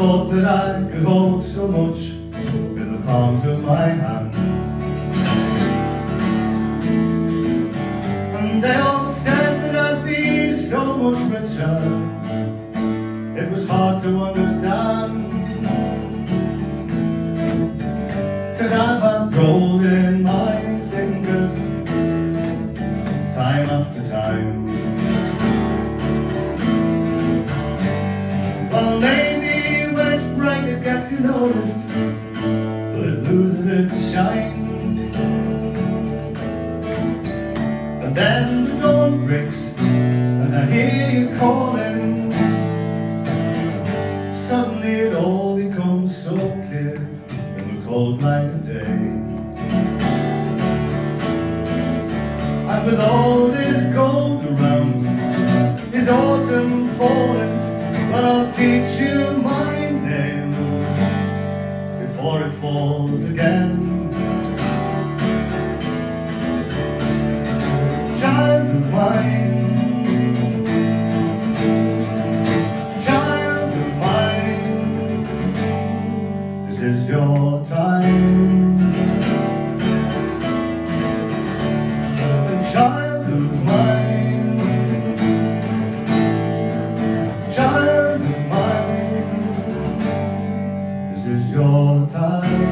thought that I could hold so much in the palms of my hands. And they all said that I'd be so much richer. It was hard to understand, 'cause I've had gold in my fingers time after time. Well, maybe when it's bright it gets noticed, but it loses its shine. And then the dawn breaks and I hear you calling. Suddenly it all becomes so clear in the cold light of day. And with all this gold around, is autumn falling? But I'll teach you my name before it falls again. Child of mine, child of mine, this is your time. Child of mine, child of mine, this is your time.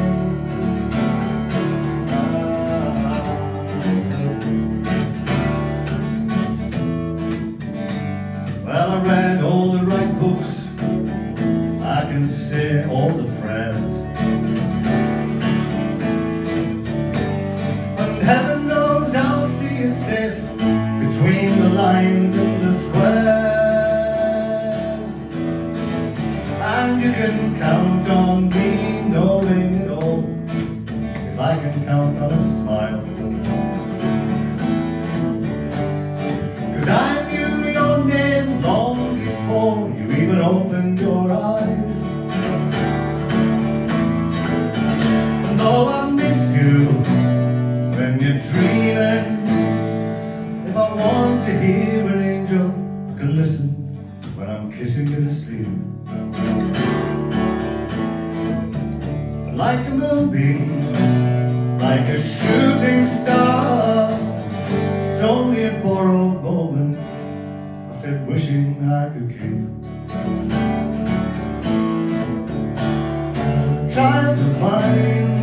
Well, I read all the right books, I can say all the prayers, and heaven knows I'll see you safe between the lines and the squares. And you can count on me knowing it all, if I can count on a smile. 'Cause I knew your name long before you even opened your eyes. And though I miss you when you're dreaming, if I want to hear an angel, I can listen when I'm kissing you to sleep. Like a moonbeam, like a shooting star, it's only a borrowed moment, I said wishing I could keep. Child of mine,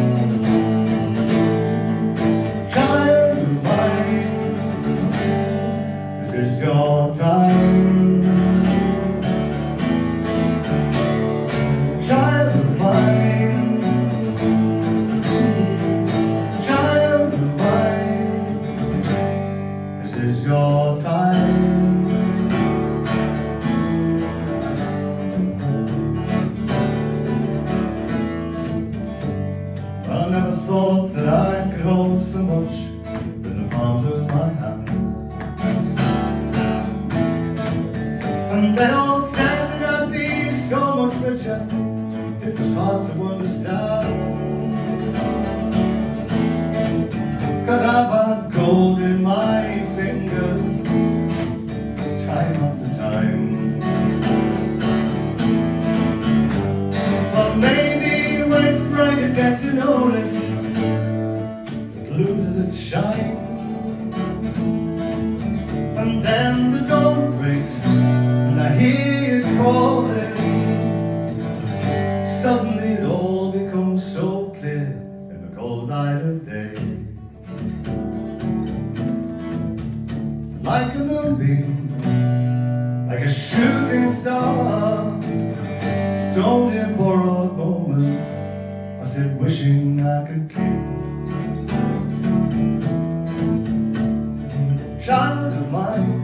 child of mine, this is your time. Child of mine, child of mine, this is your time. Well, I never thought that I could hold so much in the palms of my hands. And they all said that I'd be so much richer. It was hard to understand, 'cause I've had gold in my fingers time after time. But maybe when it's bright it gets noticed, it loses its shine. And then the dawn breaks and I hear you calling. Suddenly it all becomes so clear in the cold light of day. Like a moonbeam, like a shooting star, it's only a borrowed moment, I said wishing I could keep. Child of mine,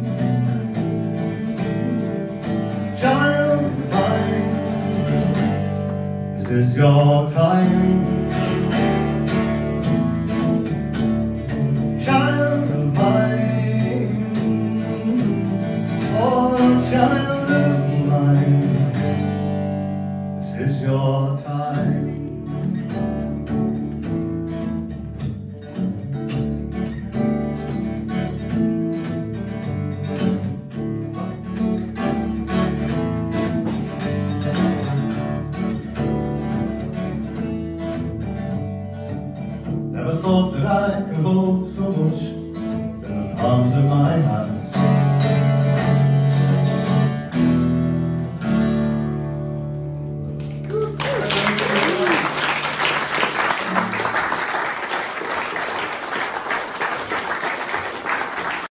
child of mine, this is your time. Child of mine, oh child of mine, this is your time. thought that I could hold so